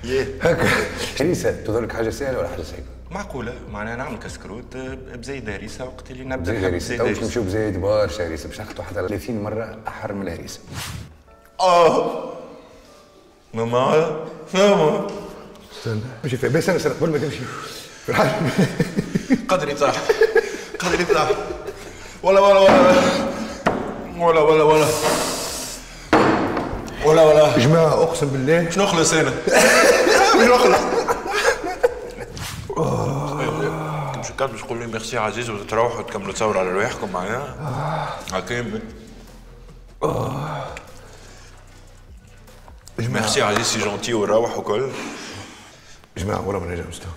هكا هريسه تظلك حاجه سهله ولا حاجه صعيبه؟ معقولة معناها نعمل كسكروت بزايد هريسة وقت اللي نبدا زي الهريسه تو باش نمشيو بزايد برشا هريسه باش ناخذوا حتى 30 مره احر من الهريسه. ماما استنى ماشي فيها بس انا سرق قبل ما تمشي في الحاجه. قدري طاح قدري طاح ولا جماعه اقسم بالله باش نخلص انا باش نخلص. كان باش تقول لي ميرسي عزيز وتروحوا تكملوا تصوروا على رواحكم معايا هكا. ميرسي عزيز سي جونتي وروح وكل. جماعه والله ما نرجع مستوى.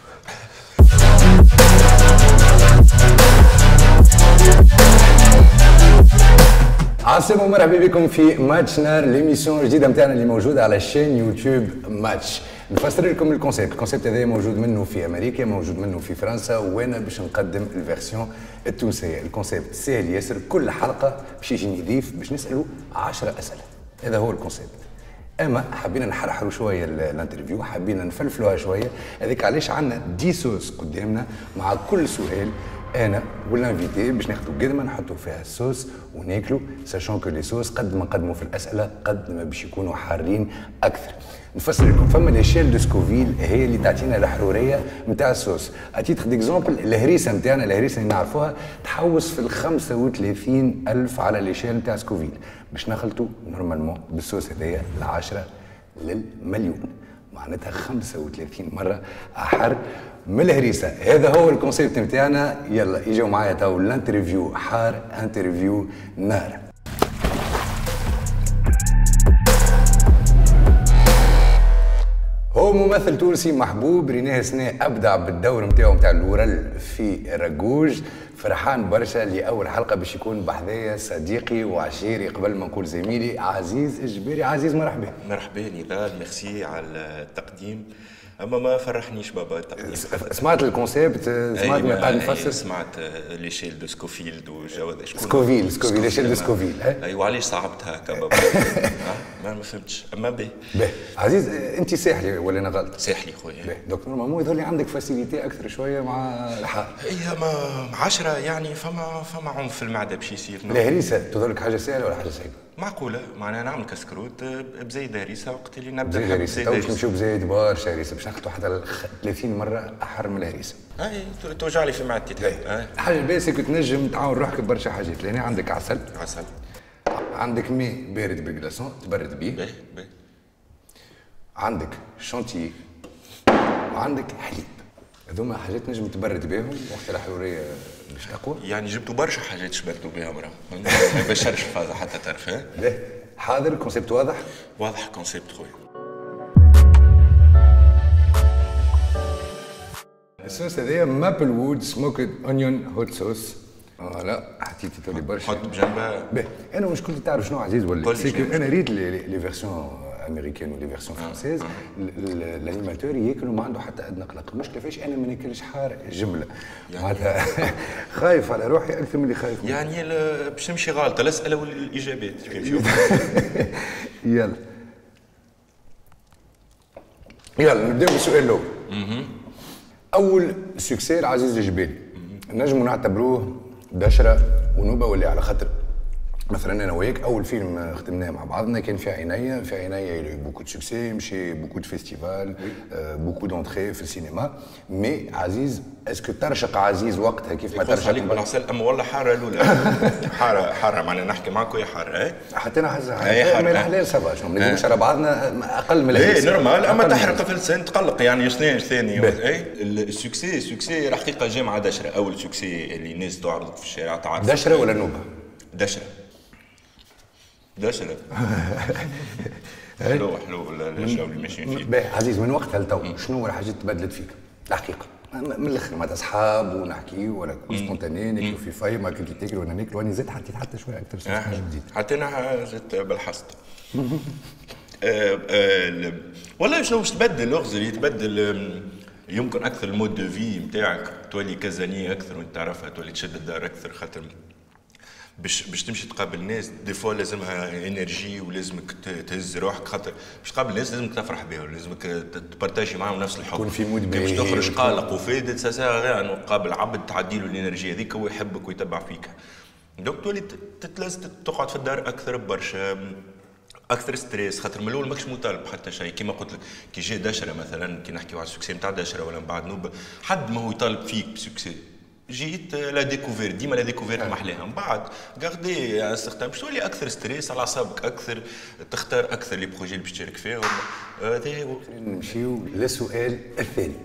عاصم ومرحبا بكم في ماتش نار ليميسيون الجديده نتاعنا اللي موجوده على الشين يوتيوب ماتش. نفسر لكم الكونسيبت هذا موجود منه في امريكا موجود منه في فرنسا وانا باش نقدم الفيرسيون التونسيه. الكونسيبت سهل ياسر، كل حلقه باش يجي يضيف باش نسالوا 10 اسئله. هذا هو الكونسيبت. اما حبينا نحرحروا شويه الانترفيو، حبينا نفلفلوها شويه، هذيك علاش عندنا 10 صوص قدامنا مع كل سؤال انا والانفيتي باش ناخذوا قدمه نحطوا فيها الصوص وناكلوا، ساشون كو لي صوص قد ما نقدموا في الاسئله قد ما باش يكونوا حارين اكثر. نفسر لكم، فما ليشيل دو سكوفيل هي اللي تعطينا الحروريه نتاع الصوص. اتيتر ديكزومبل الهريسه نتاعنا، الهريسه اللي نعرفوها تحوس في ال 35,000 على ليشيل نتاع سكوفيل، باش نخلطوا نورمالمون بالصوص هذايا ل 10 للمليون، معناتها 35 مره احر من الهريسه. هذا هو الكونسيبت نتاعنا. يلا يجوا معايا تو الانترفيو حار، انترفيو نار. هو ممثل تونسي محبوب، ريناه سنة ابدع بالدور نتاعو نتاع الورل في راجوج. فرحان برشا لاول حلقه باش يكون بحذايا صديقي وعشيري قبل ما نقول زميلي عزيز الجبيري. عزيز مرحبا. مرحبا نضال، ميرسي على التقديم. اما ما فرحنيش بابا التقديم. سمعت الكونسيبت؟ سمعت ما قاعد نفسر؟ سمعت ليشيل دو سكوفيلد وجو هذا شكون؟ سكوفيل ليشيل دو سكوفيل. ايوا علاش صعبت هكا بابا؟ ما فهمتش. اما باهي عزيز انت ساحلي ولا انا غلط؟ ساحلي خويا. دونك نورمالمون يظهر لي عندك فاسيليتي اكثر شويه مع الحار. هي ما 10 يعني فما عنف في المعده باش يصير. الهريسه تظهر لك حاجه سهله ولا حاجه صعيبه؟ معقوله معناها نعمل كسكروت بزايد هريسه وقت اللي نبدا بزايد هريسه. تو باش نمشيو بزايد برشا هريسه باش ناخذوا حتى 30 مره احر من الهريسه. توجع لي في معدتي. الحاجه الباسيك تنجم تعاون روحك ببرشا حاجات، لان عندك عسل عندك مي بارد بالكلاسون تبرد بيه، عندك شونتيي وعندك حليب. هذوما حاجات نجم تبرد بهم وقت الحروريه باش تقوى. يعني جبتوا برشا حاجات شبردوا بها مرة ما بشرش فازة حتى تعرف. حاضر الكونسيبت واضح؟ واضح الكونسيبت خويا. الصوص هذايا مابل وود سموكد اونيون هوت صوص. لا حطيتي تولي برشا. حط بجنبها. انا مشكلتي تعرف شنو عزيز ولا؟ انا ريت لي فيرسيون امريكان ولي فيرسيون فرانسيز، الانيماتور ياكلوا ما عنده حتى ادنى قلق. المشكله فاش انا ما ناكلش حار جمله، معناتها خايف على روحي اكثر من اللي خايف يعني باش نمشي غالطه الاسئله والاجابات. يلا نبداو بالسؤال الاول. اول سكسي لعزيز الجبالي نجموا نعتبروه دشره ونوبه ولا؟ على خاطر مثلا انا وياك اول فيلم خدمناه مع بعضنا كان في عينيا بوكو دو سوكسي، مشي بوكو دو فيستيفال، بوكو دونتري في السينما. مي عزيز اسكو ترشق عزيز وقتها كيف ما ترشق عليك بالعسل؟ اما والله حاره الاولى حاره معناها نحكي معك ويا حاره. حتى انا حاسه من الحلال سافا شنو ما نجمش على بعضنا اقل من الهيس. نورمال، اما تحرق في اللسان تقلق يعني شنو ثاني. السوكسي الحقيقه جامعه دشره. اول سوكسي اللي الناس تعرض في الشارع تعرف. دشره ولا نوبه؟ دشره حلو الاشياء اللي ماشيين فيه. باهي عزيز، من وقتها لتو شنو الحاجات تبدلت فيك؟ الحقيقه من الاخر مع اصحاب ونحكي ولا سبونتاني ناكلوا في فاي ما كنت تاكل وانا ناكل وانا زدت حتى شويه اكثر حاجه جديده. حتى انا زدت بالحصد. والله شنو باش تبدل لغز اللي يتبدل يمكن اكثر المود دو في نتاعك، تولي كازاني اكثر وانت تعرفها، تولي تشد الدار اكثر. خاطر باش تمشي تقابل الناس دي فوا لازمها انرجي ولازمك تهز روحك، خاطر باش تقابل الناس لازمك تفرح بها ولازمك تبارتاجي معاهم نفس الحب. تكون في مود باش تخرج قلق وفادت ساسا غير انه قابل عبد تعدي له الانرجي هذيك هو يحبك ويتبع فيك. دونك تولي تتلز تقعد في الدار اكثر برشا، اكثر ستريس، خاطر من الاول ماكش مطالب حتى شيء. كيما قلت لك كي جا دشره مثلا، كي نحكيو على السكسي نتاع دشره ولا من بعد نوبه، حد ما هو يطالب فيك بسكسي، جيت لا ديكوفير، ديما لا ديكوفير محلاها. من بعد غاردي استخدام باش تولي اكثر ستريس على اعصابك اكثر، تختار اكثر لي بروجي اللي باش تشارك فيهم. هذا هو. نمشيو للسؤال الثاني.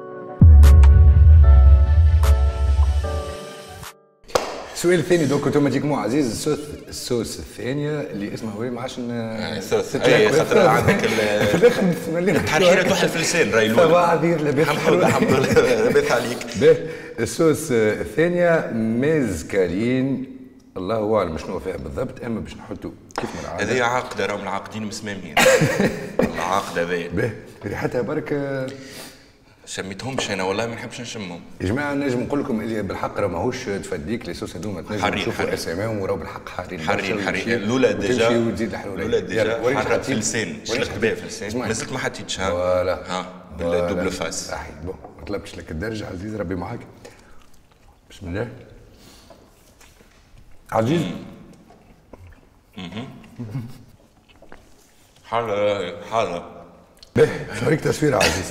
السؤال الثاني دوك اوتوماتيكمون عزيز، السوس الثانيه اللي اسمها هو ما عادش السوس اي خاطر عندك في الاخر التحريره توحل في اللسان راهي الاولى. صباح الخير، لاباس الحمد لله لاباس عليك. السوس الثانيه ميزكالين، الله اعلم شنو فيها بالضبط، اما باش نحطوا كيف ما العاده. هذه عقده، راهم العاقدين مسمامين. العقده هذه ريحتها برك شميتهمش انا والله ما نحبش نشمهم. يا جماعه نجم نقول لكم اللي بالحق راه ماهوش تفديك لي صوص هذوما، تنجم تشوفوا اساميهم وراهو بالحق حارين حارين. لولا ديجا لولا ديجا في اللسان، شرحت بها في اللسان مازلت ما حطيتش. فوالا بالدوبل فاس. صحيح. بون ما طلبتش لك الدرجه عزيز، ربي معاك. بسم الله عزيز. حاضر شارك تصوير عزيز.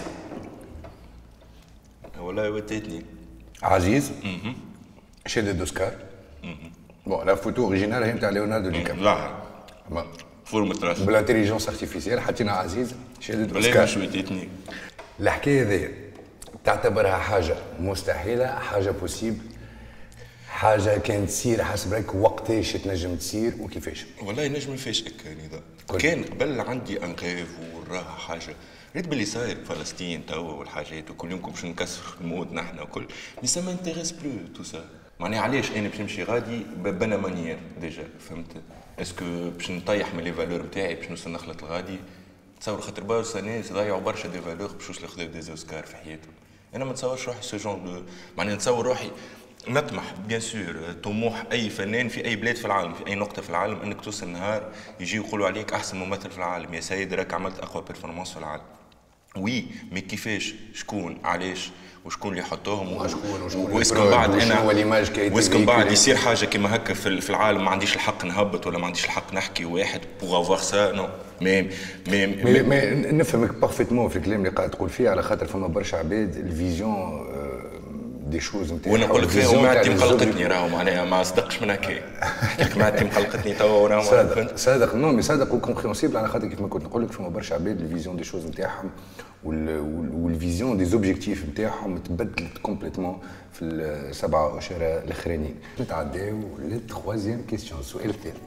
والله وديتني عزيز. شهادة اوسكار. بون لا فوتو اوريجينال هي نتاع ليوناردو دي كابريو. لا فورمة راس بالانتيليجنس ارتيفيسيال حطينا عزيز شهادة اوسكار. مش وديتني. الحكايه هذيا تعتبرها حاجه مستحيله، حاجه بوسيبل، حاجه كانت تصير حسب رايك وقتاش تنجم تصير وكيفاش؟ والله نجم نفاجئك كان قبل عندي انقاذ وراها حاجه، ريت باللي صاير فلسطين توا والحاجات وكل يوم باش نكسر المود نحن وكل، مي سا مانتيريس بلو تو سا. معناها علاش انا باش نمشي غادي بنا مانيير ديجا، فهمت؟ اسكو باش نطيح من لي فالور نتاعي باش نوصل نخلط الغادي؟ تصور خاطر برشا ناس ضيعوا برشا دي فالور باش يوصلوا ياخذوا دي اوسكار في حياتهم. انا ما نتصورش روحي سو جون دو، معناها نتصور روحي نطمح بيان سور، طموح اي فنان في اي بلاد في العالم، في اي نقطه في العالم، انك توصل نهار يجي يقولوا عليك احسن ممثل في العالم، يا سيد راك عملت اقوى بيرفورمانس في العالم. وي مي كيفاش؟ شكون؟ علاش؟ وشكون اللي يحطوهم؟ واسكو بعد انا واسكو بعد يصير حاجه كيما هكا في العالم ما عنديش الحق نهبط ولا ما عنديش الحق نحكي واحد بوغ افوار سا؟ نو مي نفهمك بارفيتمون في الكلام اللي قاعد تقول فيه، على خاطر فما برشا عباد الفيزيون دي شوز نتاعها. وانا نقول لك فيها معدتي مقلقتني راهو، معناها ما صدقش من هكا. نحكي معدتي مقلقتني توا راهو صادق نو مي صادق وكومبريهنسيبل، على خاطر كيف ما كنت نقول لك فما برشا عباد الفيزيون دي شوز نتاعهم والفيزيون دي زوبجيكتيف نتاعهم تبدلت كومبليتمون في السبعه اشهر الاخرانيين. نتعداو للتخوازيام كيستيون، السؤال الثالث.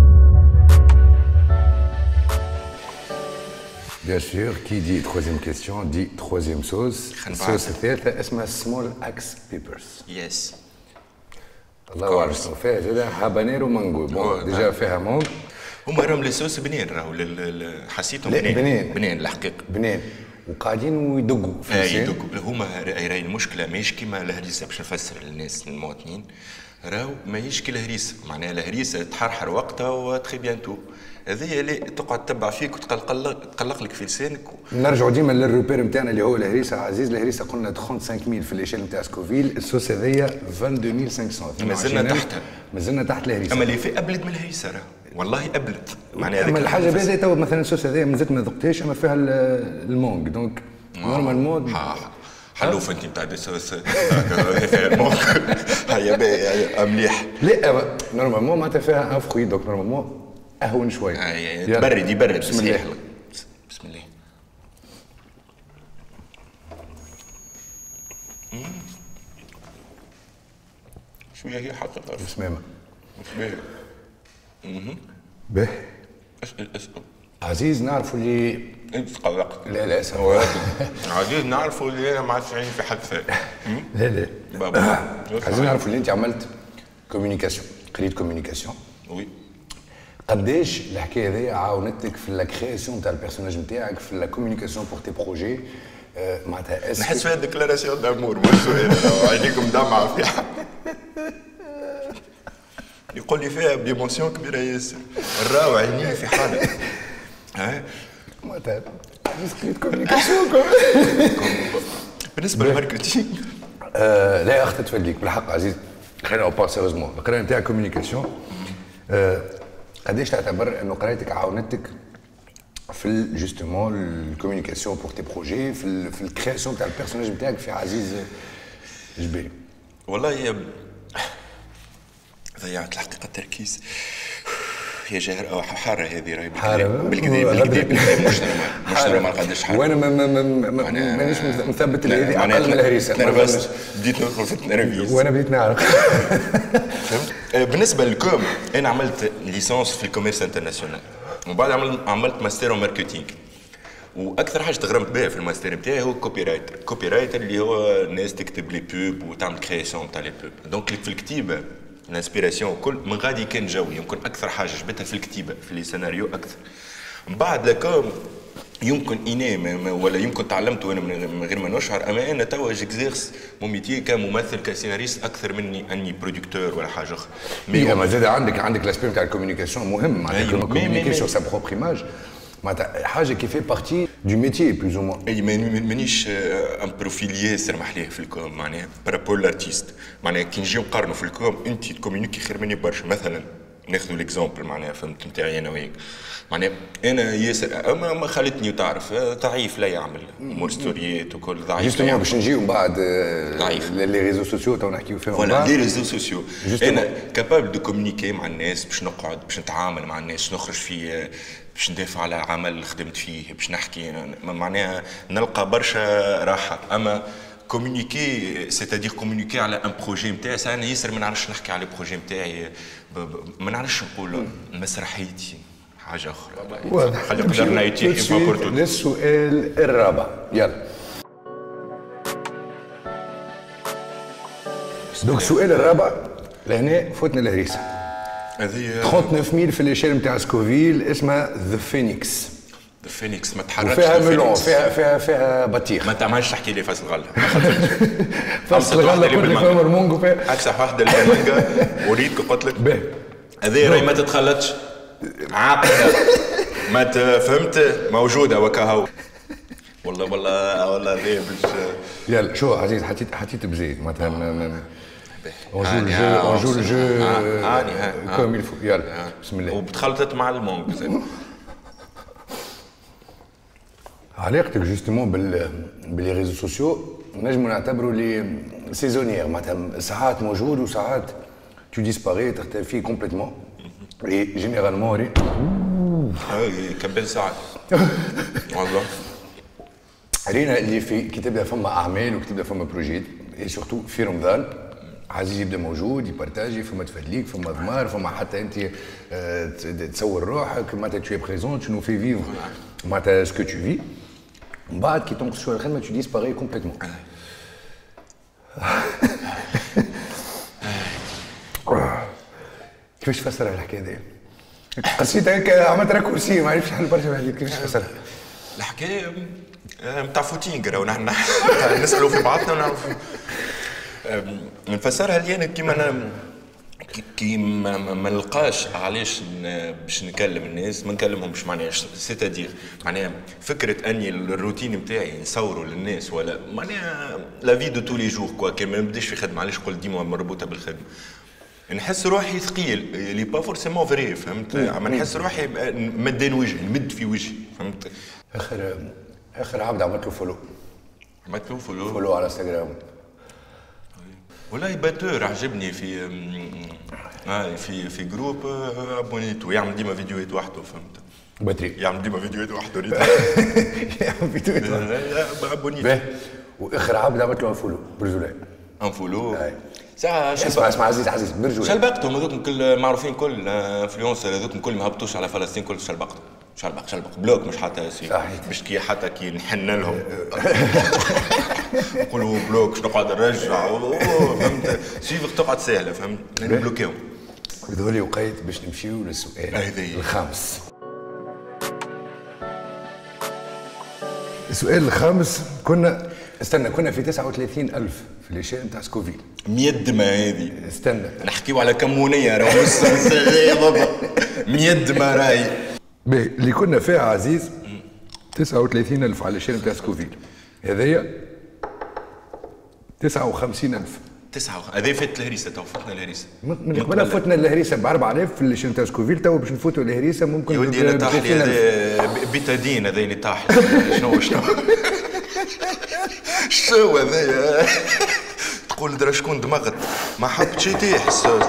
Bien sûr, qui dit troisième question dit troisième sauce. الصوص الثالثة اسمها سمول اكس بيبرز. يس. الله أعلم شنو فيها زادا، هابانيرو مانجو. بون ديجا فيها مونغ. هما راهم لي صوص بنين، راهو حسيتهم بنين الحقيقة. بنين وقاعدين يدقوا في اللسان. يدقوا هما. راهي المشكلة ماهيش كيما الهريسة، باش نفسر للناس المواطنين، راهو ماهيش كي الهريسة، معناها الهريسة تحرحر وقتها وتخي بيانتو. هذه اللي تقعد تتبع فيك وتقلق لك في لسانك. نرجعوا ديما للروبير نتاعنا اللي هو الهريسه عزيز. الهريسه قلنا 35000 في الليشيل نتاع سكوفيل، السوس هذيا 22500. مازلنا تحت الهريسه. اما اللي في ابلد من الهريسه راه والله ابلد. معناها اما الحاجه باهيه توا مثلا السوس هذايا مازلت ما ذقتهاش، اما فيها المونغ دونك نورمالمون حلوف انت نتاع السوس فيها المونغ. هيا مليح. لا نورمالمون معناتها فيها ان فخوي، دونك نورمالمون اهون شوي. يبرد بسم الله. بسم الله. شويه هي حقيقه بسمامه. باهي. عزيز نعرفوا اللي انت تقلقت. لا سوا عزيز نعرفوا اللي انا ما عادش عيني في حد ثاني. لا عزيز نعرفوا اللي انت عملت كوميونيكاسيون، قريت كوميونيكاسيون. وي. قداش الحكايه هذه عاونتك في لا كرياسيون تاع البيرسوناج نتاعك، في لا كوميونيكاسيون بور تي بروجي؟ معناتها نحس فيها ديكلاراسيون دامور مش سؤال. عينيكم دمعه فيها. يقول لي فيها بإيموسيون كبيره ياسر، الراو عينيه في حاله. معناتها ديسكريت كوميونيكاسيون. بالنسبه للماركتينغ لا اختي تفديك بالحق عزيز، خلينا او با سيريوزمون القرايه نتاع كوميونيكاسيون قداش تعتبر انه قرايتك عاونتك في جوستومون الكوميونيكاسيون بور تي بروجي في الكرياسيون تاع البيرسوناج نتاعك في عزيز جبيري؟ والله ضيعت الحقيقه التركيز يا جاهر او حاره هذه راهي بالكذب مش نورمال قداش حاره، وانا مانيش مثبت هذه اقل من الهريسه. بديت ندخل في التنرفيز وانا بديت نعرف. فهمت. بالنسبه للكوم انا عملت ليسانس في الكوميرس انترناسيونال، ومن بعد عملت ماستر ماركتينغ، واكثر حاجه تغرمت بها في الماستر نتاعي هو كوبي رايتر اللي هو الناس تكتب لي بوب وتعمل كرياسيون تاع لي بوب. دونك في الكتيبه الانسبيراسيون كل من غادي كان جوي، يمكن اكثر حاجه جبتها في الكتيبه في لي سيناريو اكثر. من بعد لكم يمكن اني ولا يمكن تعلمت وانا من غير ما نشعر، اما انا توا جيكزيرس مون ميتي كممثل كسيناريست اكثر مني اني برودكتور ولا حاجه اخرى. مي زاد عندك لاسبيم تاع الكوميونيكاسيون مهم، معناتها كوميونيكي سور سا بروبر ايماج، معناتها حاجه كي في بارتي دو ميتي بلوز او موان. اي مانيش ان بروفيل ياسر محليه في الكوم، معناها بارابول لارتيست، معناها كي نجيو نقارنوا في الكوم انت تكوميونيكي خير مني برشا. مثلا ناخذوا ليكزومبل معناها فهمت نتاعي انا وياك، معناها انا ياسر ما خلتني وتعرف ضعيف لا يعمل امور ستوريات وكل ضعيف. جوستومون باش نجيو من بعد ضعيف لي ريزو سوسيو تو نحكيو فيهم. فوالا لي ريزو سوسيو انا كابابل دو كومونيكي مع الناس، باش نقعد باش نتعامل مع الناس، نخرج في باش ندافع على عمل خدمت فيه، باش نحكي معناها نلقى برشا راحه. اما كومونيكي سيتادير كومونيكي على ان بروجي نتاعي، انا ياسر ما نعرفش نحكي على البروجي نتاعي، ما نعرفش نقول مسرحيتي حاجه اخرى. خلي قدرنا يتيح للسؤال الرابع، يلا. دونك السؤال الرابع لهنا فوتنا الهريسه. هذه 39000 في الاشاره نتاع سكوفيل اسمها ذا فينيكس. ذا فينيكس ما تحركش، فيها ميلون، فيها بطيخ. ما تعملش تحكي لي فاصل غله. فاصل غله كل فيها مرمونج وفيها اكثر واحده اللي مانجا وريتك قلت لك هذه راهي ما تتخلطش عاقله، ما فهمت موجوده وكهو. والله هذه باش يلا شو عزيز حطيت بزيد معناتها اونجو الجو كوم يلفو. يلا بسم الله. وبتخلطت مع المونج زين. علاقتك جوستومون باللي ريزو سوسيو نجمو نعتبروا لي سيزونيير، معناتها ساعات موجود وساعات تو ديسباري تختفي كومبليتمون. اي جينيرالمون كمل ساعات والله. رينا اللي في كي تبدا فما اعمال وكي تبدا فما بروجيت اي سورتو في رمضان عزيز يبدا موجود يبارتاجي، فما تفدليك، فما ضمار، فما حتى انت تصور روحك، معناتها تو بريزون تو نو في فيفر معناتها سكو تو في. من بعد كي تنقص شويه الخدمه تو ديسباري كومبليتمون. كيفاش تفسر الحكايه دي؟ قصيت هيك عملت راكورسي ما عرفتش حل برشا عليك، كيفاش تفسرها؟ الحكايه نتاع فوتينغ راهو نحن نسالوا في بعضنا ونعرفوا نفسرها لي انا كيما انا كي ما نلقاش علاش باش نكلم الناس ما نكلمهمش، معناها سيتادير معناها فكره اني الروتين نتاعي نصوره للناس ولا معناها لا في دو تو لي جور كوا كي ما نبداش في خدمه، علاش قلت ديما مربوطه بالخدمه نحس روحي ثقيل لي با فورسيمون فري فهمت، اما نحس روحي مدان وجهي نمد في وجهي فهمت. اخر عبد عملت له فولو على انستغرام والله باتور عجبني في جروب ابونيتو يعمل ديما فيديوهات وحده فهمت. باتري يعمل ديما فيديوهات وحده يعمل فيديوهات وحده ابونيتو. واخر عبد عملت له فولو برجولاي انفولو ساعة اسمع عزيز برجولاي شلبقتهم هذوك كل معروفين كل انفلونسر هذوك كل ما هبطوش على فلسطين كل شلبقتهم شلبق بلوك مش حتى مش كي حتى كي نحن لهم نقولوا بلوك باش نقعد نرجع فهمت سيفك تقعد سهله فهمت نبلوكيهم. هذولي وقيت باش نمشيو للسؤال الخامس. السؤال الخامس كنا استنى كنا في 39,000 في ليشيل نتاع سكوفيل. 100 دمى هذه. استنى نحكيو على كمونيه راهو نص بابا. 100 دمى راهي. باهي اللي كنا فيها عزيز 39,000 على ليشيل نتاع سكوفيل. هذايا 59,000. هذا فات الهريسه تو فتنا الهريسه. من قبل فتنا الهريسه ب 4000 في ليشيل نتاع سكوفيل، تو باش نفوتوا الهريسه ممكن. يا ولدي انا طاح لي هذا بيتادين هذا اللي طاح. شنو شنو هذايا؟ تقول درا شكون دمغت ما حبتش يطيح الصوص.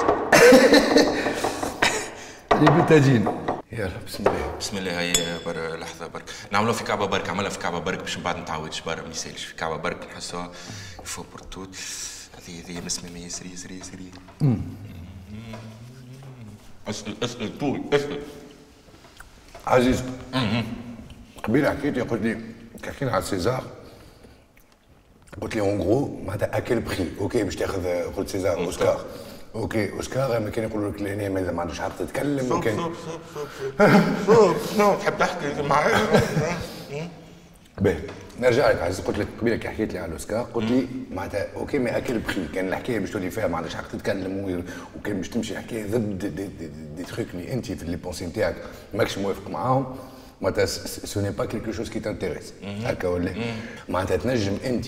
البيتادين. يلا بسم الله. بسم الله. هاي لحظه برك نعملوها في كعبه برك، عملها في كعبه برك باش من بعد نتعودش برا ما يسالش في كعبه برك نحسوها فو بورتوت. هذه نسمع ما يسري يسري يسري. اسال طول اسال. عزيز قبيله حكيت لي قلت لي حكينا على سيزار، قلت لي اون غرو معناتها اكل بخي اوكي باش تاخذ قلت سيزار اوسكار اوكي اوسكار، ما كان يقولوا لك لهنا ماذا ما عندوش حق تتكلم. وكان شوف تحب تحكي معايا. باهي نرجع لك عزيز، قلت لك قبيله كي حكيت لي على الاوسكار قلت لي معناتها اوكي ما اكل بخي، كان الحكايه باش تولي فيها ما عندكش حق تتكلم، وكان باش تمشي الحكايه ضد دي تروك اللي انت في لي بونسي نتاعك ماكش موافق معاهم، معناتها سو ني با كيلكو شوز كي تانتيريس هكا ولا معناتها تنجم انت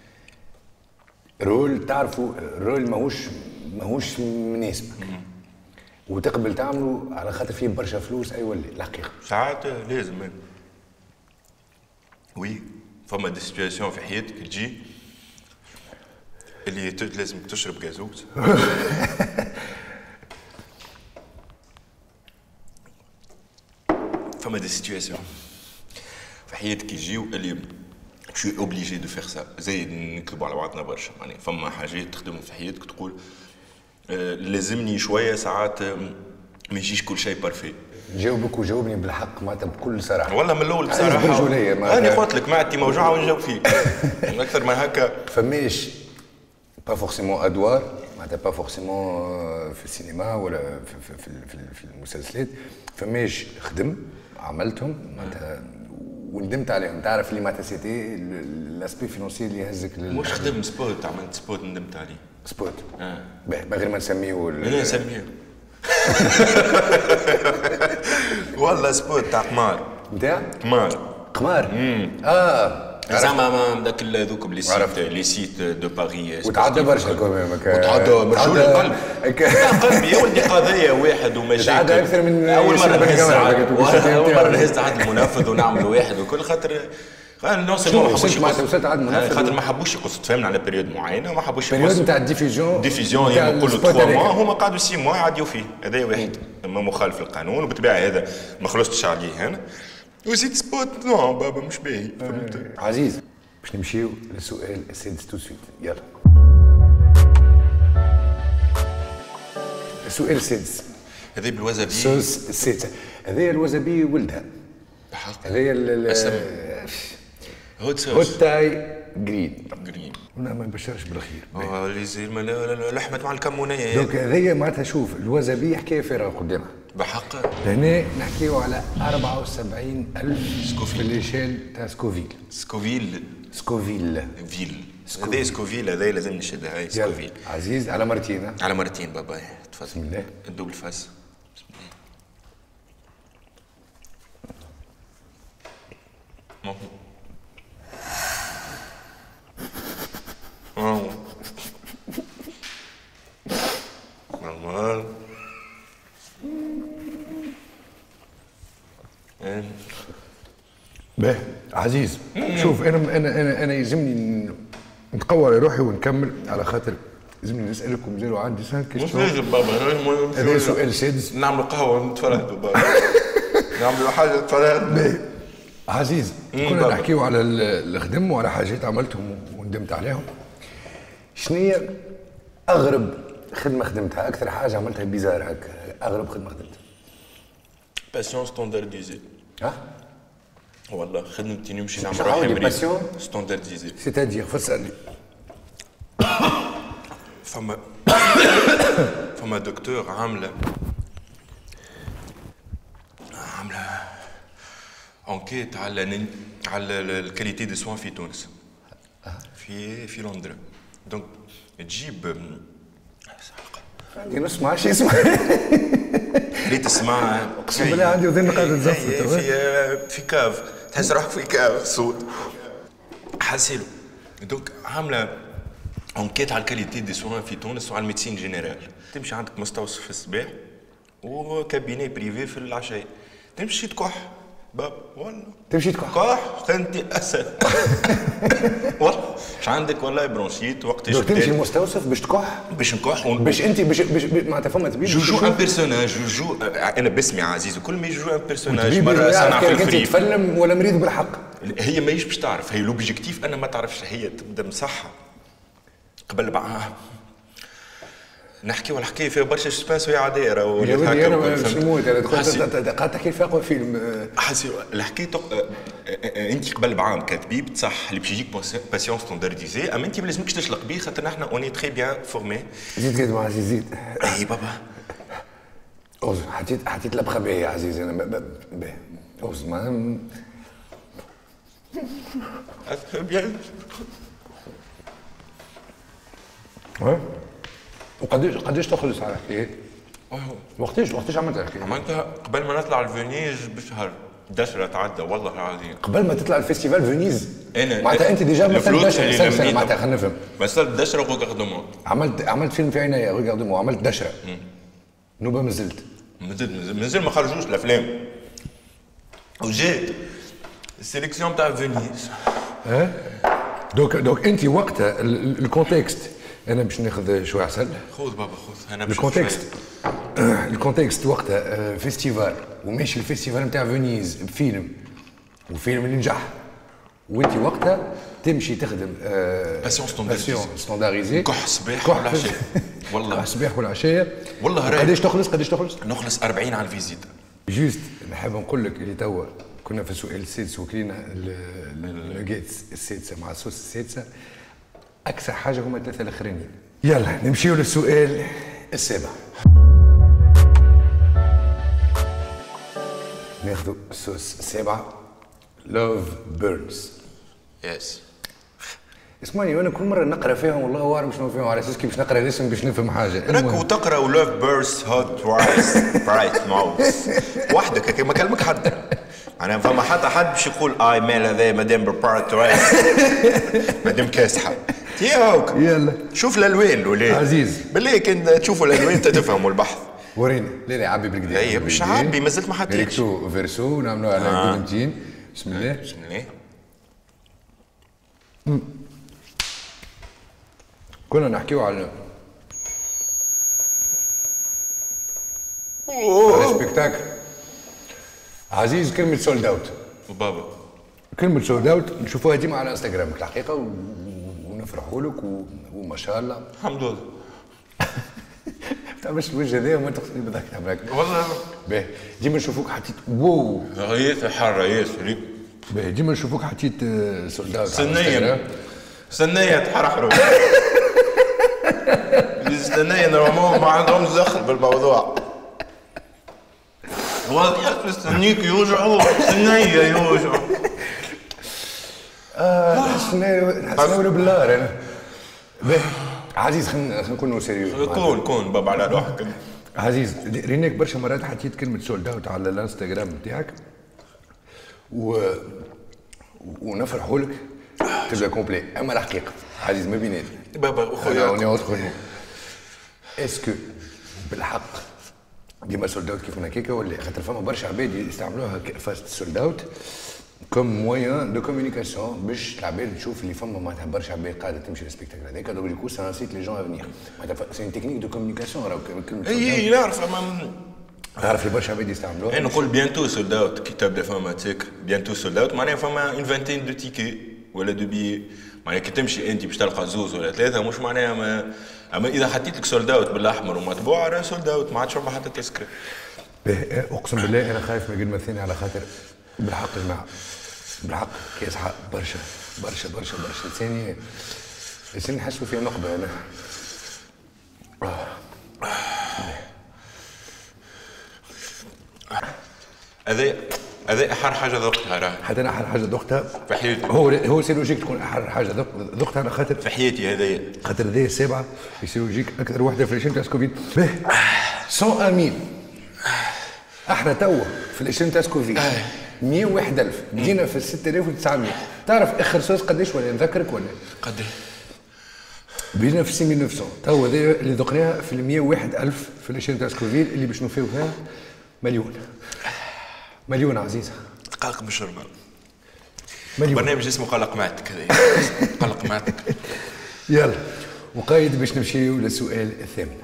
رول تعرفوا رول ماهوش مناسبك وتقبل تعمله على خاطر فيه برشا فلوس. اي ولا الحقيقه ساعات لازم. وي فما دي سيتواسيون في حياتك تجي اللي لازم تشرب غازوز. فما دي سيتواسيون في حياتك يجيو اللي شو اوبليجي دو فيغ سا. زي نكذبوا على بعضنا برشا معناها فما حاجات تخدمهم في حياتك تقول لازمني شويه ساعات ما يجيش كل شيء بارفي. جاوبك وجاوبني بالحق معناتها بكل صراحه. والله من الاول بصراحه انا قلت لك معدتي موجوعه ونجاوب فيك. اكثر من هكا فماش با فورسيمون ادوار معناتها با فورسيمون في السينما ولا في المسلسلات، فماش خدم عملتهم معناتها وندمت عليهم. تعرف اللي معناتها سيتي لاسبي فينونسي اللي يهزك مش خدم سبوت، عملت سبوت ندمت عليه. سبوت من غير ما نسميه لا نسميه. والله سبوت تاع قمار. نتاع قمار. زعما ذاك ذوك لي سيت دو باري. وتعدى برشا وتعدى مرشول القلب. قلبي يا ولدي قضيه واحد ومشاكل. تعدى اكثر من اول مره نهز عاد المنفذ ونعمل واحد وكل خاطر نوصل ما حبوش وصلت عاد منفذ خاطر ما حبوش يقصوا تفهمنا على بريود معينه وما حبوش بريود نتاع الديفيزيون يقولوا 3 موا هما قعدوا 6 موا يعديو فيه. هذا واحد اما مخالف للقانون وبالطبيعه هذا ما خلصتش عليه انا. وزيد سبوت نو بابا مش باهي. فهمت عزيز؟ باش نمشيو للسؤال السادس تو سويت. يلا السؤال السادس. هذا بالوزبي السوس السادسه. هذايا الوزبي ولدها بحق. هذايا هوت تاي جرين. ما نبشرش بالخير. لحمة مع الكمونية. دونك هذايا معناتها شوف الوزبي حكايه فارغه قدامها. بحق. هنا نحكيو على 74,000 في ليشيل تاع سكوفيل. سكوفيل. هذا سكوفيل هذا لازم نشدها. هاي سكوفيل. عزيز على مرتين. على مرتين بابا. تفضل. بسم الله. الدوبل فاس. بسم الله. نورمال. باهي عزيز شوف انا يلزمني نتقوى على روحي ونكمل على خاطر لازمني نسالكم زيرو عندي 5 كيستيون. مش لازم بابا هذا سؤال سادس. نعملوا قهوه ونتفرهدوا بابا. نعملوا حاجه نتفرهد. عزيز كنا نحكيو على الخدم وعلى حاجات عملتهم وندمت عليهم. شنية اغرب خدمه خدمتها؟ اكثر حاجه عملتها بيزار هكا اغرب خدمه خدمتها؟ باسيون ستاندارديزي. والله خدمتي نمشي نعمل روحي مريض. باسيون ستاندارديزي سيتادير فسرني. فما دكتور عامله انكيت على الكاليتي دي سوان في تونس. في لندن. دونك تجيب عندي نص ما عادش يسمع. ريت تسمع. اقسم بالله عندي اذن قاعده تزفت. في كاف تحس روحك في كاف صوت حاسيلو. دونك عامله انكيت على الكاليتي دي سوان في تونس وعلى الميديسين جينيرال. تمشي عندك مستوصف في الصباح وكابيني بريفي في العشاء، تمشي تكح باب والله تمشي تكح انت اسد. والله مش عندك والله برونشيت وقت تمشي المستوصف باش تكح باش نكح باش انت باش معناتها فما طبيب جو ان بيرسوناج جو انا باسمي عزيز وكل ما يجو ان بيرسوناج مره صنع في الفريق. انت تفلم ولا مريض بالحق؟ هي ماهيش باش تعرف، هي لوبجيكتيف انا ما تعرفش، هي تبدا مصحه قبل معاها نحكيو الحكايه فيها برشا سسبانس وهي عاديه راهو يا ودي انا باش نموت. انا قاعد تحكي في اقوى فيلم. حسي الحكايه انت قبل بعام كطبيب صح اللي باش يجيك باسيون ستاندارديزي، اما انت ما لازمكش تشلق بيه خاطر نحن اوني تري بيان فورمي. زيد قد ما عزيز زيد. اي بابا اوز حطيت لبخه باهيه يا عزيز. انا باهي اوز ما بيان. وقداش تخلص على الحكايه؟ وقتاش عملت الحكايه؟ عملتها قبل ما نطلع الفينيز بشهر. دشرة تعدى والله العظيم. قبل ما تطلع الفيستيفال فينيز انا معناتها انت ديجا مثلا دشرة معناتها خلينا نفهم. مثلا دشرة وغاردومون عملت فيلم في عينيا غاردومون، عملت دشرة نوبه مازال ما خرجوش الافلام وجات السيليكسيون تاع فينيز. دوك انت وقتها الكونتكست. انا باش ناخذ شويه عسل. خذ بابا خذ. انا الكونتكست وقتها فيستيفال وماشي الفيستيفال نتاع فينيز بفيلم وفيلم اللي نجح، وانت وقتها تمشي تخدم باسيون ستاندارديزي كح صباح ولا عشيه. والله كح صباح ولا عشيه. والله قداش تخلص؟ نخلص 40 على الفيزيت. جوست نحب نقول لك اللي توا كنا في السؤال السادس وكلينا الناجيت السادسه مع الصوص السادسه، اكثر حاجه هما الثلاثه الاخرانيين. يلا نمشيو للسؤال السابع. ناخذ الصوص السابع. لوف بيرنز. يس. اسمعني وانا كل مره نقرا فيهم والله اعلم شنو فيهم، على اساس كي باش نقرا الاسم باش نفهم حاجه. راك وتقرا لوف بيرنز هوت رايس برايت ماوس وحدك هكا ما كلمك حد. انا فما حتى حد باش يقول اي مال هذا مادام برايت رايس مادام كاسحه. تياوك يلا شوف الالوان الولاد عزيز بالله كان تشوفوا الالوان تفهموا البحث. وريني. لا عبي بالكدا. اي مش عبي مازلت ما حطيتش. ريكتو فيرسو ونعملوها على قدمتين. بسم الله بسم الله. كنا نحكيو على سبيكتاكل عزيز. كلمة سولد اوت بابا، كلمة سولد اوت نشوفوها ديما على انستغرام الحقيقة ونفرحوا لك وما شاء الله. الحمد لله. تعملش الوجه هذا وما تقصدني بذاك تعملك والله. باهي ديما نشوفوك حطيت واو غيث حارة ياسر. باهي ديما نشوفوك حطيت سولد اوت. سنية تحرحروا. السنية نورمالمون ما عندهمش دخل بالموضوع. والله يا سنيك يوجعوا سنية يوجعوا. حسنا بالله انا. باهي عزيز خلينا نكونوا سيريو. كون بابا على روحك. عزيز ريناك برشا مرات حطيت كلمة سولد اوت على الانستغرام نتاعك ونفرحوا لك تبدا كومبلي. اما الحقيقة عزيز ما بينات بابا اخويا اسكو بالحق ديما سولد اوت كيف هكاكا ولا خاطر فما برشا عباد يستعملوها فاست سولد اوت كوم موان دو كوميونيكاسيون باش العباد تشوف اللي فما معناتها برشا عباد قاعده تمشي للسبيكتاكل هذاك. دونك ديكو سا انسيت لي جون افنيغ معناتها سي اون تكنيك دو كوميونيكاسيون راهو كلمه. اي نعرف نعرف اللي برشا عباد يستعملوها. انا نقول بيانتو سولد اوت كي تبدا فما تيك بيانتو سولد اوت معناها فما اون فانتين دو تيكي ولا دو بي معناها كي تمشي انت باش تلقى زوز ولا ثلاثه مش معناها اما اذا حطيت لك سولد اوت بالاحمر ومطبوع راه سولد اوت ما عادش حتى تسكر. اقسم بالله انا خايف من كلمه ثانيه على خاطر بالحق يا جماعه بالحق كاس حق برشا برشا برشا برشا ثاني نحسوا فيها نقبه انا. هذا هذا احر حاجه ذقتها راه. حتى انا احر حاجه ذقتها في حياتي. هو سي لوجيك تكون احر حاجه ذقتها على خاطر في حياتي هذايا. خاطر هذايا السابعه سي لوجيك اكثر وحده في الاشم تاع سكوفيد. باهي 101,000 احنا توا في الاشم تاع سكوفيد 101,000 بدينا في 6,900. تعرف اخر صوص قداش ولا نذكرك ولا؟ قداش؟ بدينا في 6900 توا هذا اللي ذقناها في 101,000 في الاشم تاع سكوفيد اللي باش نوفيو فيها مليون عزيزه. قلق بالشربه. مليون. برنامج اسمه قلق معتك هذا. قلق معتك. يلا وقايد باش نمشيو للسؤال الثامن.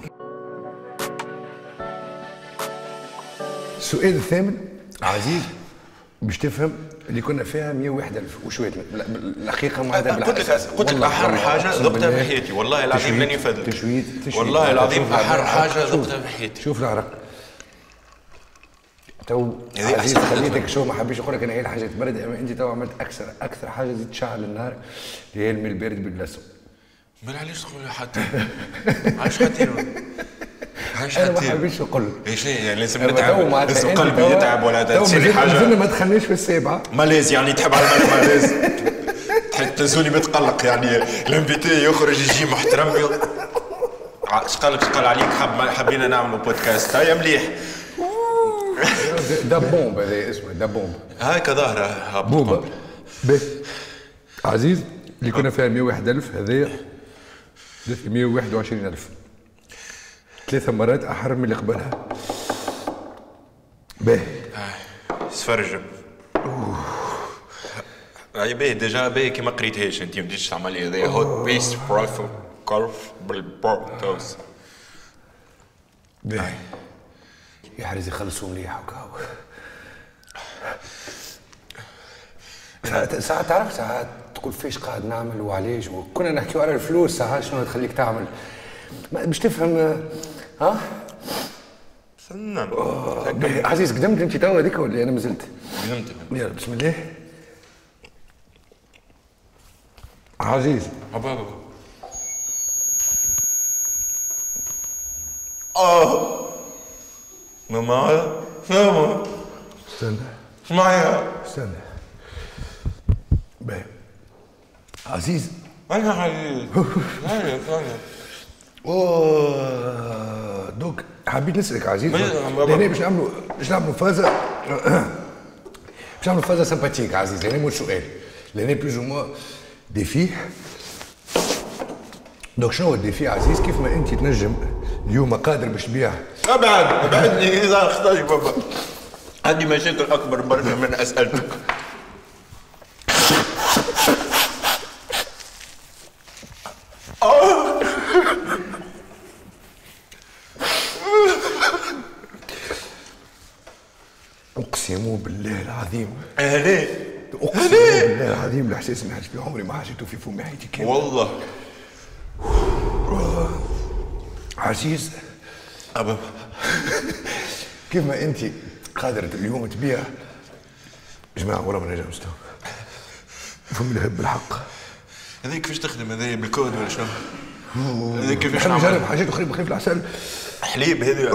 السؤال الثامن عزيز باش تفهم اللي كنا فيها 101,000 وشويه الحقيقه معناتها قلت لك احر حاجه ذقتها في حياتي والله العظيم ماني فاضل. تشويد والله العظيم احر حاجه ذقتها في حياتي. شوف العرق تو عزيز خليتك شو ما حبيش نقول لك انا هي الحاجه تبرد. اما انت تو عملت اكثر حاجه زيد تشعل النار اللي هي الماء البارد باللسو. ما علاش تقول حتى علاش حتى انا ما حبيتش نقول لك ايش يعني لازم نتعب لازم قلبي يتعب ولا تسالي حاجه لازم ما تدخلنيش في السابعه ماليز يعني تحب على الملك ماليز تنسوني متقلق يعني الانفيتي يخرج يجي محترم اش قال عليك حبينا نعملوا بودكاست هيا مليح دبومب هذا اسمه دبومب هاكا ظاهره بومبا باهي عزيز اللي كنا فيها 101,000 هذايا 121,000 3 مرات احر من اللي قبلها. باهي سفرجم هاي باهي ديجا باهي كي ما قريتهاش انت ما بديتش تعمل لي هذايا هوت بيس برايف كارف بالبورتوس. باهي يحرز يخلصوا مليح وكاو. ساعات تعرف ساعات تقول فيش قاعد نعمل وعلاش وكنا نحكيو على الفلوس ساعات شنو تخليك تعمل باش تفهم ها؟ سنن عزيز قدمت انت توا هذيك ولا انا مازلت؟ قدمت. يلا بسم الله. عزيز بابا ماما ماما استنى معايا استنى. باهي عزيز انا عزيز ثانية دوك حبيت نسألك عزيز لهنا باش نعملوا فازة باش نعملوا فازة سمباتيك عزيز. لهنا مش سؤال لهنا بلوز او موا ديفي. دوك شنو هو الديفي عزيز؟ كيف ما انت تنجم اليوم قادر باش تبيع ابعدني اذا اختاري بابا عندي مشاكل اكبر برشا من اسئلتك. اقسم بالله العظيم اهلي اقسم بالله العظيم الاحساس اللي حسيت به عمري ما حسيته في فم حياتي كامل والله. عزيز أبا كيف ما انت قادرة اليوم تبيع جماعة والله ما نجم نستوعب فم الهب بالحق. هذيك كيفاش تخدم هذايا بالكود ولا شنو؟ هذيك كيفاش نحب نجرب حاجات اخرى بخيف العسل حليب هذي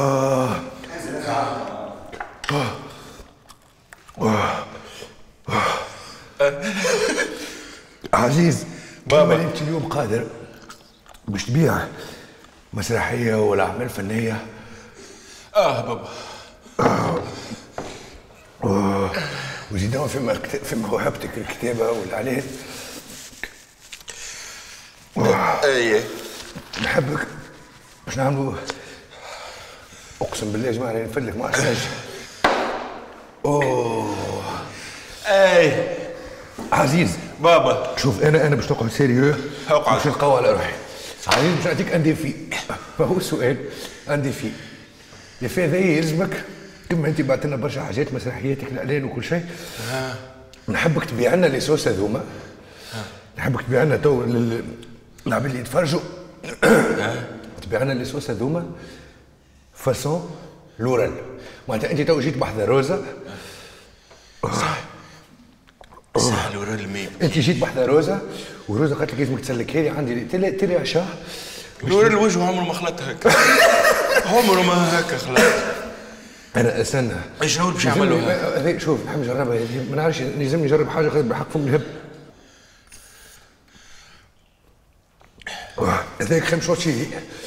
عزيز بابا كيف انت اليوم قادر باش تبيع مسرحية ولا أعمال فنية؟ بابا وزيدون في موهبتك الكتابة والإعلان. ايه نحبك باش نعملوا اقسم بالله يا جماعه راني نفلك ما احسنش. اي عزيز بابا شوف انا باش نقعد سيريو اقعد باش نقوى على روحي. عزيز باش نعطيك ان ديفي فهو السؤال ان ديفي الديفي هذا يلزمك كما انت بعثت لنا برشا حاجات مسرحياتك الاعلان وكل شيء. نحبك تبيع لنا لي صوص هذوما نحبك تبيع لنا تو العباد اللي يتفرجوا تبيع لنا لي صوص هذوما فاسون لورال. معناتها انت تو جيت بحذا روزا صح لورال الميم. انت جيت بحذا روزا وروزا قالت لك لازمك تسلكها لي عندي تري عشاه. لورال الوجه عمره ما خلط هكا عمره ما هكا خلط. انا استنى شنو اللي باش نعملوا؟ شوف نحب نجربها، ما نعرفش لازمني نجرب حاجه خاطر بالحق فم الهب. هذاك خمس شوتشي،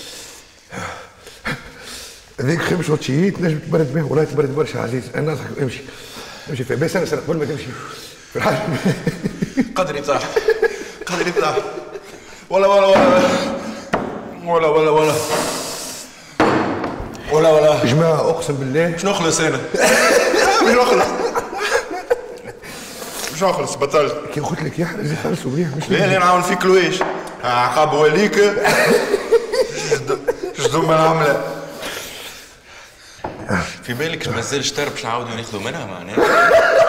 هذاك خمس شوتشي تنجم تبرد به، والله تبرد برشا عزيز. انا ننصحك امشي امشي فيه، بس انا قبل ما تمشي في الحاجه قدري طاح قدري طاح. ولا ولا ولا ولا ولا ولا ولا ولا جماعه اقسم بالله مش نخلص انا مش نخلص مش نخلص بطلت. كي قلت لك يحرز يخلصوا مليح مش لا نعمل فيك لويش عقاب وليك شدو ما نعمله. في بالك مازال شتر باش نعاودوا ناخذوا منها معناها؟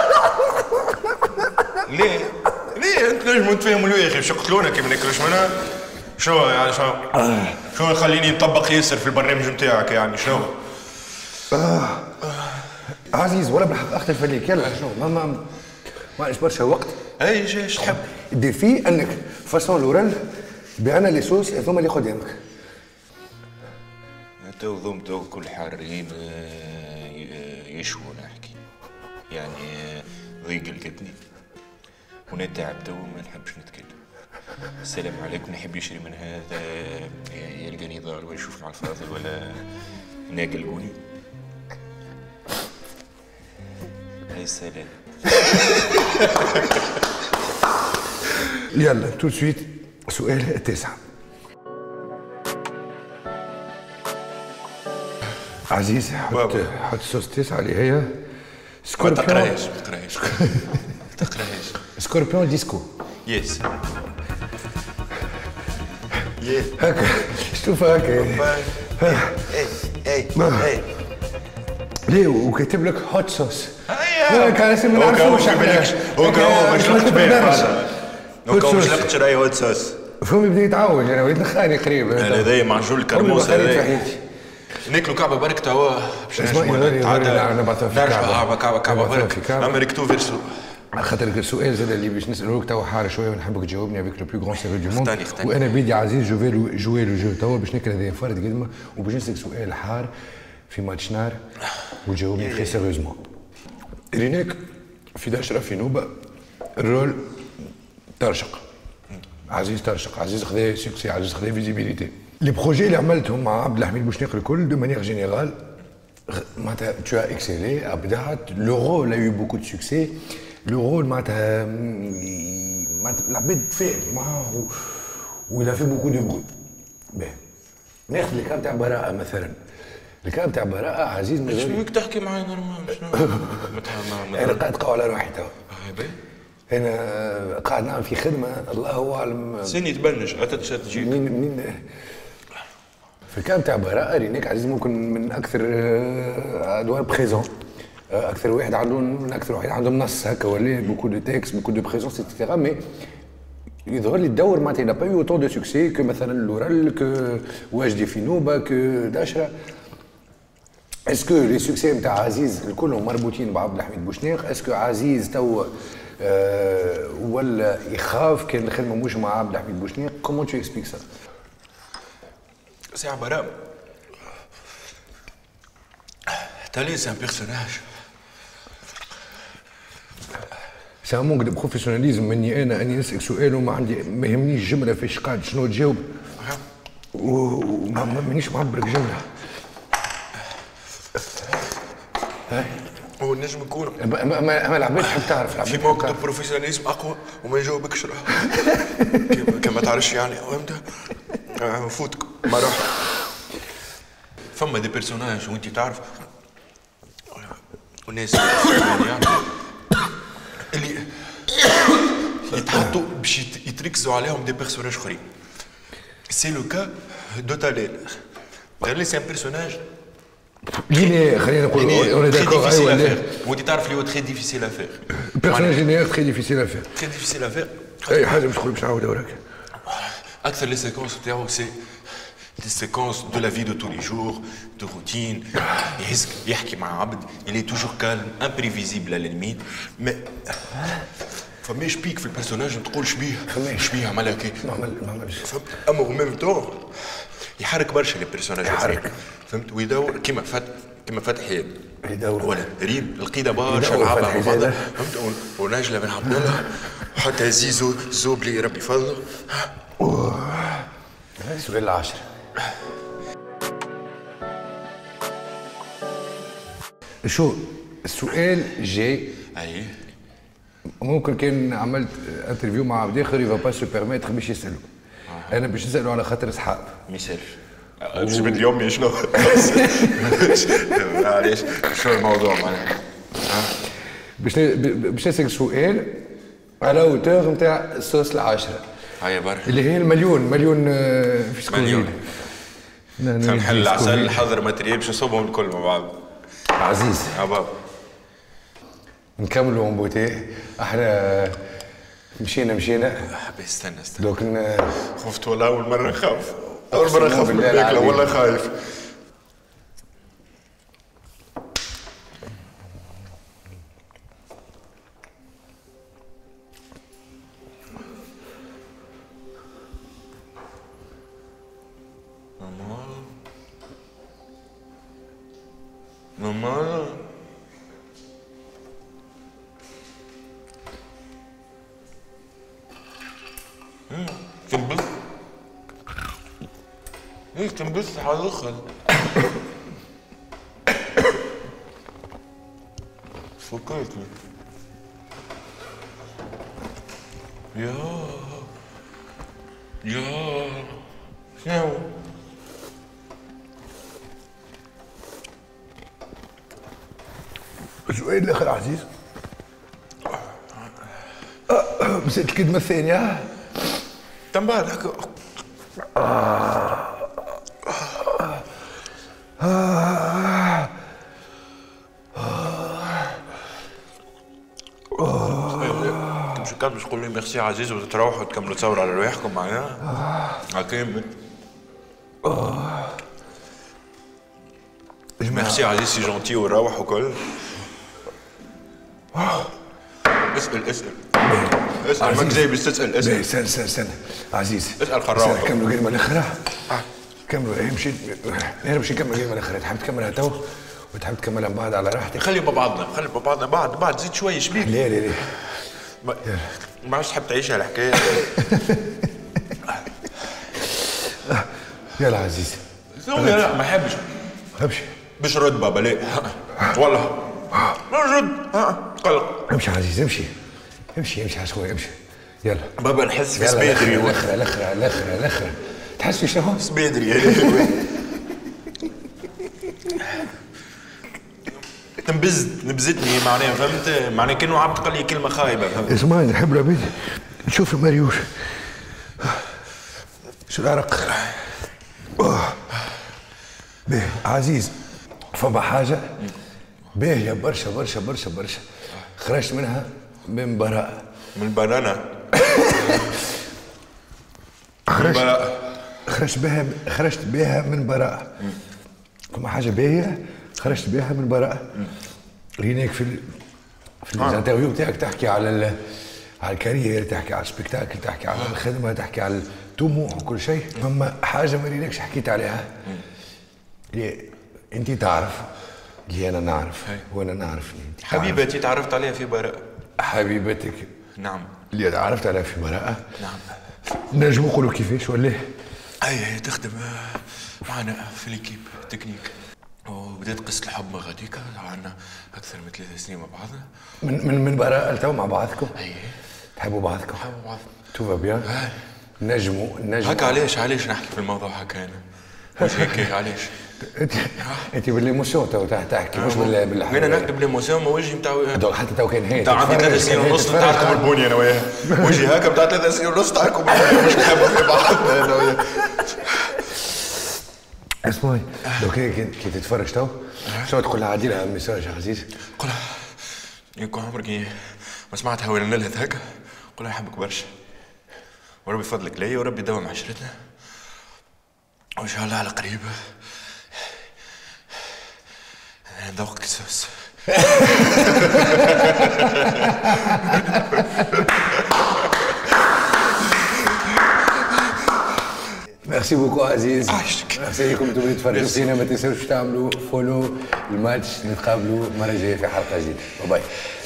ليه؟ ليه انت نجموا نتفاهموا يا اخي؟ باش يقتلونا كي ما ناكلوش منها؟ شنو يعني شنو يخليني نطبق ياسر في البرنامج نتاعك يعني شنو؟ عزيز ولا بالحق اختلف عليك. يلا شنو ما معليش برشا وقت. اي ايش تحب؟ الديفي انك فاسون لورال بعنا لي صوص هذوما اللي قدامك. تو كل حارين يشووا نحكي يعني ضيق القتني ونتعب تو ما نحبش نتكلم. السلام عليكم، نحب يشري من هذا يلقى نضال ويشوف مع الفاضل ولا ناقل بوني. هاي السلام. يلا تو سويت سؤال التاسع. عزيز حط صوص 9 اللي هي سكوربيون. ما تقراهاش سكوربيون ديسكو. يس هكا شوف هكا اي ليه وكاتب لك هوت صوص. هكا لازم نعرفوش هو مش لقيت بيه هو مش لقيت راهي هوت صوص. فهمي بدا يتعوج انا وليت نخاني قريب. هذايا معجون الكرموس هذايا ناكلوا كعبه برك توا باش كعبه برك عمرك تو فيرسو. خاطر السؤال زاد اللي باش نسالوك توا حار شويه ونحبك تجاوبني افيك لو بلو غران سيريو دو موند. وانا بيدي عزيز جوي لو جو توا باش ناكل هذايا فرد قدمه وباش نسالك سؤال حار في ماتش نار وتجاوبني تري سيريوزمون. ريناك في داشره في نوبه الرول ترشق. عزيز ترشق، عزيز خذا سكسي، عزيز خذا فيزيبيليتي. لي بروجي اللي عملتهم مع عبد الحميد بوشناق الكل دو مانيير جينيرال معناتها تو as excellé ابدعت. لو رول a eu beaucoup de succès. لو رول معناتها العباد تفاعل معاه و il a fait beaucoup de bruit. باهي ناخذ الكام تاع براءة مثلا. الكام تاع براءة عزيز مش فيك تحكي معايا نورمال شنو؟ انا قاعد قوي على روحي توا. انا قاعد نعمل في خدمه الله اعلم سيني تبنج تجيك منين في الكام تاع براءة. ريناك عزيز ممكن من اكثر ادوار بريزون، اكثر واحد عنده من اكثر واحد عنده نص هكا ولا بوكو دو تكست بوكو دو بريزونس اكسيتيرا. مي يظهر لي الدور معناتها n'a pas eu autant de succès que مثلا لورال كو واجدي في نوبه كو داشره. اسكو لي سوكسي نتاع عزيز الكلهم مربوطين بعبد الحميد بوشناق؟ اسكو عزيز تو ولا يخاف كان الخدمه مش مع عبد الحميد بوشناق؟ كومون تو اكسبليك سا؟ سي براء تالي سي ان بيرسوناج سي ان مونك دو بروفيسيوناليزم مني انا اني نسالك سؤال وما عندي ما يهمنيش جمله فاش قاعد شنو تجاوب وما مانيش معبرك جمله. هو النجم يكون ما العباد تحب تعرف في موقف دو بروفيسيوناليزم اقوى وما يجاوبكش كما تعرفش يعني فهمت نفوتك ما روح. فما دي بيرسوناج وانت تعرف والناس اللي يتحطوا باش يتركزوا عليهم دي بيرسوناج اخرين. سي لو كا دو تاليل. تاليل سي ان بيرسوناج لينيير خلينا نقولوا اون داكور. ايوا وانت تعرف اللي هو تري ديفيسيل افير. بيرسوناج لينيير تري ديفيسيل افير. تري ديفيسيل افير. اي حاجه باش نعاودها وراك. اكثر لي سيكونس تاعو سي دي سيكونس دو لا في دو تو لي جور دو روتين. يحكي مع عبد اللي توجور كالم امبريفيزيبل على ليميت. مي فماش بيك في البيرسوناج ما تقولش بيه شبيه عملها كي ما عملش. فهمت؟ اما او ميم طون يحرك برشا لي بيرسوناج. يحرك فهمت؟ ويدور كيما فات كما فتحي يدور ولا ريم القيده برشا لعبها مع بعضها فهمت، ونجله بن عبد الله وحتى زيزو زوبلي ربي يفضله. سؤال 10. شو السؤال جاي؟ اي ممكن كان عملت انترفيو مع عبد اخر يفا با سو بيرميتر باش يسالوا. انا باش نسالوا على خاطر اصحاب. ما يسالش. باش بدي يومي شنو؟ معليش شنو الموضوع معناها؟ باش نسالك سؤال على اوتور نتاع الصوص 10. هيا برك. اللي هي المليون في سكوفيل. نحل العسل نحضر ماتريال باش نصوبهم الكل مع بعض. عزيز. بابا. نكملوا مبوتي احنا مشينا استنى دوك خفت والله اول مره نخاف من الماكله والله خايف. ماما تنبس ليش تنبس على الاخر؟ فكرتني يا شنو؟ السؤال الاخر عزيز. مسألة الكلمة الثانية. تنبال هكا. تمشي كان باش تقول لي ميرسي عزيز وتروحوا تكملوا تصوروا على رواحكم معناها. هكا ميرسي عزيز سي جونتي وروح وكل. اسأل ماك جاي باش تسأل اسأل. استنى عزيز. اسأل خراوة. كملوا كلمة الأخرى. كملوا مشيت أنا باش نكمل الكلمة الأخرى. تحب تكملها تو وتحب تكملها من بعد على راحتك؟ خلي بعضنا بعد زيد شوية شبيك. لا ما عادش تحب تعيش هالحكاية. يلا عزيز. لا ما حبش. باش رد بابا لا والله ما رد. قلق. امشي عزيز امشي على شوية امشي. يلا بابا نحس في سبيدري. الاخرى تحس في شنو؟ سبيدري. نبزتني معناها فهمت معناها كانوا عبد قال لي كلمه خايبه فهمت. اسمعني نحب العبيد نشوف المريوش شو العرق. باهي عزيز فما حاجه باهيه برشا خرجت منها من براءة. من بنانا. خرجت بها من براءة. فما حاجه باهيه خرجت بها من براءة. هناك في الانترفيو بتاعك تحكي على الكارير، تحكي على السبيكتاكل، تحكي على الخدمه، تحكي على الطموح وكل شيء. فما حاجه ما ريناكش حكيت عليها اللي انت تعرف اللي انا نعرف وانا نعرف انت حبيبتي تعرفت عليها في براءة. حبيبتك نعم اللي تعرفت عليها في براءة. نعم. نجم نقولوا كيفاش ولا؟ هي تخدم معنا في ليكيب تكنيك وبدات قصة الحب غاديكا عندنا أكثر من 3 سنين مع بعضنا. من براءة لتو مع بعضكم؟ أي تحبوا بعضكم؟ نحبوا بعضنا. تو بيان؟ نجموا هكا علاش نحكي في الموضوع هكا أنا؟ مش هيك علاش؟ انت بالليموسيون تو تحكي مش بالحاجة. انا نحكي بالليموسيون ما وجهي نتاع حتى تو كان هيك. عندي 3 سنين ونص نتاعكم البوني انا وياه. وجهي هكا بتاع 3 سنين ونص تاعكم مش نحبوا في بعضنا انا وياه. اسمعي لو كي تتفرج تو شو تقول لها عدي لها ميساج عزيز؟ قول لها يكون عمرك ما سمعتها ولا نلهث هكا. قول لها نحبك برشا وربي يفضلك ليا وربي يداوم عشرتنا وان شاء الله على قريب ذوقك كسوس. ميرسي بوكو عزيز. عايشك. ميرسي لكم انتم اللي تفرجوا فينا، ما تنساوش تعملوا فولو الماتش. نتقابلوا المره الجايه في حلقه جديده. باي.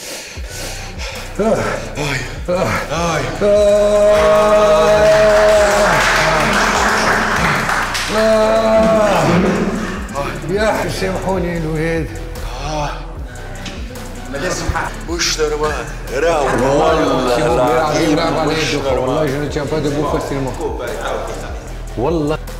يا سامحوني الولاد. وش ضربات راهو والله العظيم لعب على يدك. والله je ne tiens pas debout facilement. والله